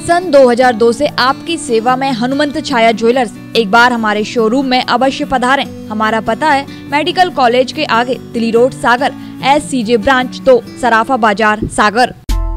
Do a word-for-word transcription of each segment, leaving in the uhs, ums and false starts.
सन दो हज़ार दो से आपकी सेवा में हनुमंत छाया ज्वेलर्स। एक बार हमारे शोरूम में अवश्य पधारें। हमारा पता है मेडिकल कॉलेज के आगे, Tili road, Sagar, S C J branch, तो सराफा बाजार, सागर।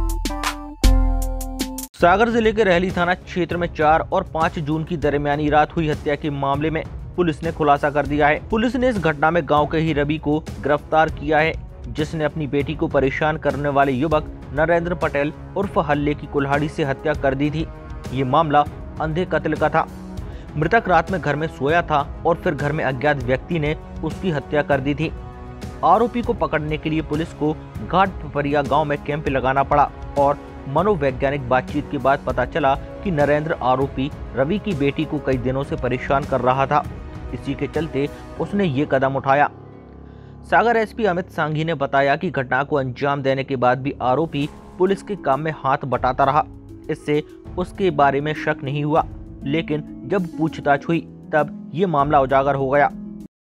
सागर जिले के रहली थाना क्षेत्र में चार और पाँच जून की दरमियानी रात हुई हत्या के मामले में पुलिस ने खुलासा कर दिया है। पुलिस ने इस घटना में गांव के ही रवि को गिरफ्तार किया है, जिसने अपनी बेटी को परेशान करने वाले युवक नरेंद्र पटेल उर्फ हल्ले की कुल्हाड़ी से हत्या कर दी थी। ये मामला अंधे कत्ल का था। मृतक रात में घर में सोया था और फिर घर में अज्ञात व्यक्ति ने उसकी हत्या कर दी थी। आरोपी को पकड़ने के लिए पुलिस को घाट पिपरिया गांव में कैंप लगाना पड़ा और मनोवैज्ञानिक बातचीत के बाद पता चला कि नरेंद्र आरोपी रवि की बेटी को कई दिनों से परेशान कर रहा था। इसी के चलते उसने ये कदम उठाया। सागर एस पी अमित सांघी ने बताया कि घटना को अंजाम देने के बाद भी आरोपी पुलिस के काम में हाथ बटाता रहा। इससे उसके बारे में शक नहीं हुआ, लेकिन जब पूछताछ हुई तब ये मामला उजागर हो गया।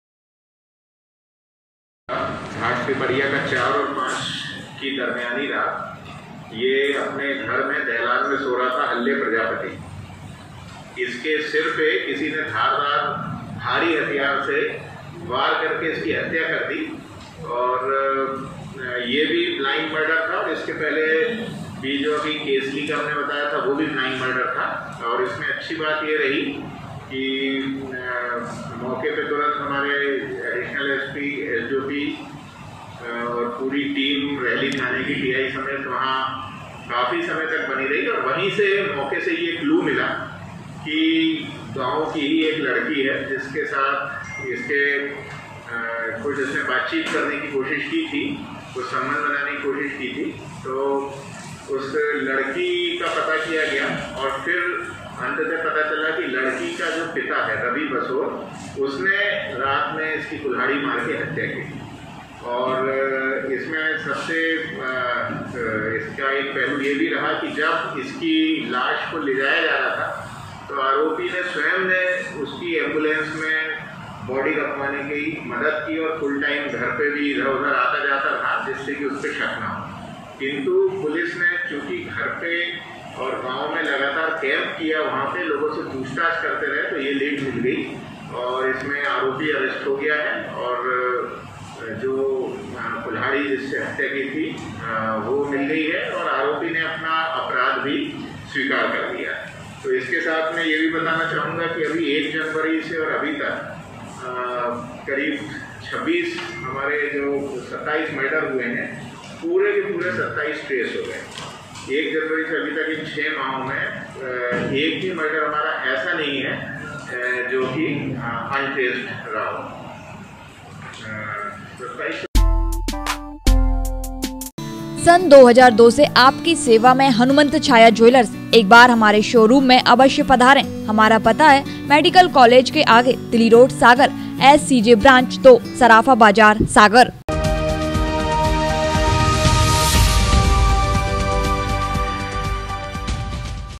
घाट पिपरिया का चार और पाँच की दरमियानी रात ये अपने घर में दहलान में सो रहा था हल्ले प्रजापति। इसके सिर पे किसी ने धारदार भारी हथियार से वार करके इसकी हत्या कर दी और ये भी ब्लाइंड मर्डर था। और इसके पहले भी जो अभी केसली का हमने बताया था वो भी ब्लाइंड मर्डर था। और इसमें अच्छी बात ये रही कि मौके पे तुरंत हमारे additional S P, S D O P और पूरी टीम रहली थाने की टी आई समेत वहाँ काफ़ी समय तक बनी रही। और वहीं से मौके से ये क्लू मिला कि गांव की ही एक लड़की है जिसके साथ इसके आ, कुछ इसने बातचीत करने की कोशिश की थी, कुछ संबंध बनाने की कोशिश की थी। तो उस लड़की का पता किया गया और फिर अंततः पता चला कि लड़की का जो पिता है रवि बसोर, उसने रात में इसकी कुल्हाड़ी मार के हत्या की। और इसमें सबसे इसका एक पहलू ये भी रहा कि जब इसकी लाश को ले जाया जा रहा था तो आरोपी ने स्वयं ने उसकी एम्बुलेंस में बॉडी रखवाने की मदद की और फुल टाइम घर पे भी इधर उधर आता जाता रहा, जिससे कि उस पर शक ना हो। किंतु पुलिस ने चूंकि घर पे और गांव में लगातार कैंप किया, वहाँ पे लोगों से पूछताछ करते रहे, तो ये लीड मिल गई और इसमें आरोपी अरेस्ट हो गया है। और जो कुल्हाड़ी जिससे हत्या की थी वो मिल गई है और आरोपी ने अपना अपराध भी स्वीकार कर लिया है। तो इसके साथ मैं ये भी बताना चाहूँगा कि अभी एक जनवरी से और अभी तक आ, करीब छब्बीस हमारे जो सत्ताईस मर्डर हुए हैं, पूरे के पूरे सत्ताईस ट्रेस हो गए। एक जनवरी से अभी तक इन छः माहों में आ, एक भी मर्डर हमारा ऐसा नहीं है आ, जो कि अनट्रेस्ड रहा हो। सन दो हज़ार दो से आपकी सेवा में हनुमंत छाया ज्वेलर्स। एक बार हमारे शोरूम में अवश्य पधारें। हमारा पता है मेडिकल कॉलेज के आगे, Tili road, Sagar, S C J branch, तो सराफा बाजार, सागर।